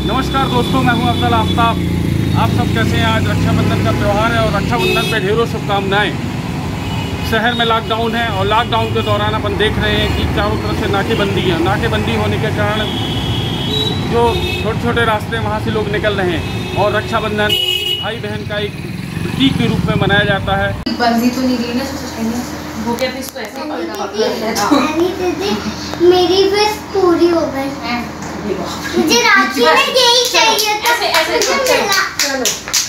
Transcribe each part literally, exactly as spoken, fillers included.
नमस्कार दोस्तों, मैं हूं अफजल आफ्ताब। आप सब कैसे हैं? आज रक्षाबंधन का त्यौहार है और रक्षाबंधन पे ढेरों शुभकामनाएं। शहर में लॉकडाउन है और लॉकडाउन के दौरान अपन देख रहे हैं कि चारों तरफ से नाकेबंदी है। नाकेबंदी होने के कारण जो छोटे छोटे रास्ते वहाँ से लोग निकल रहे हैं और रक्षाबंधन भाई बहन का एक प्रतीक के रूप में मनाया जाता है। बंदी तो नहीं रही ना, वो क्या इसको ऐसे मेरी विश पूरी हो गई। मुझे राखी में यही चाहिए था। ऐसे ऐसे चलो।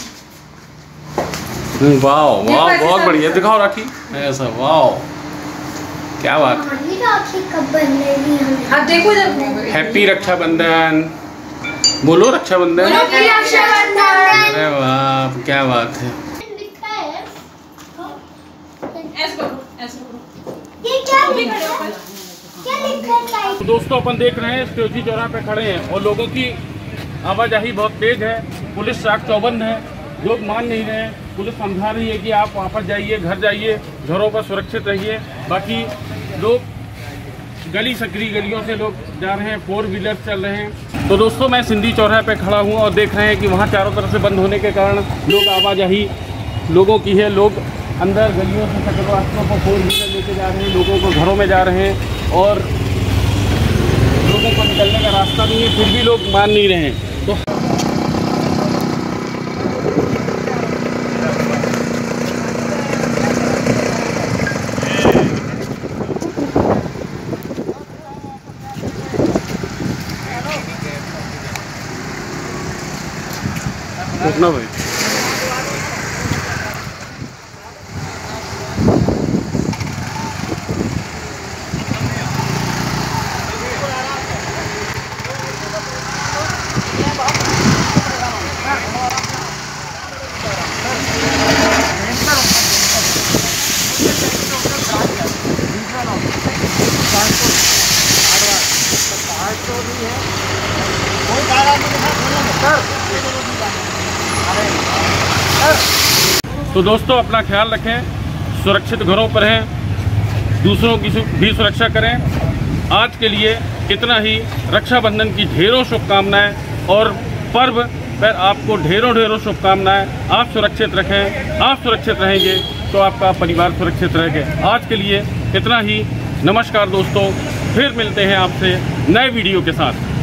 वाओ वाओ, बहुत बढ़िया। दिखाओ राखी ऐसा। वाओ, क्या बात है। राखी कब बनेगी? अब देखो जब हैप्पी रक्षाबंधन बोलो। रक्षाबंधन, हैप्पी रक्षाबंधन। अरे वाह, क्या बात है। लिखा है ऐसे करो, ऐसे करो। ये क्या लिखा है? क्या लिखा है? तो दोस्तों, अपन देख रहे हैं स्टेजी चौराहे पे खड़े हैं और लोगों की आवाजाही बहुत तेज है। पुलिस चाक चौबंद है, लोग मान नहीं रहे हैं। पुलिस समझा रही है कि आप वापस जाइए, घर जाइए, घरों पर सुरक्षित रहिए। बाकी लोग गली सकरी गलियों से लोग जा रहे हैं, फोर व्हीलर चल रहे हैं। तो दोस्तों, मैं सिंधी चौराहे पे खड़ा हूँ और देख रहे हैं कि वहाँ चारों तरफ से बंद होने के कारण लोग आवाजाही लोगों की है। लोग अंदर गलियों से सैकड़ों रास्तों पर फोर व्हीलर लेके जा रहे हैं, लोगों को घरों में जा रहे हैं और लोगों को निकलने का रास्ता नहीं है, फिर भी लोग मान नहीं रहे हैं। तो रुकना भाई। तो दोस्तों, अपना ख्याल रखें, सुरक्षित घरों पर रहें, दूसरों की भी सुरक्षा करें। आज के लिए इतना ही। रक्षाबंधन की ढेरों शुभकामनाएं और पर्व पर आपको ढेरों ढेरों शुभकामनाएं। आप सुरक्षित रखें, आप सुरक्षित रहेंगे तो आपका परिवार सुरक्षित रहेगा। आज के लिए इतना ही। नमस्कार दोस्तों, फिर मिलते हैं आपसे नए वीडियो के साथ।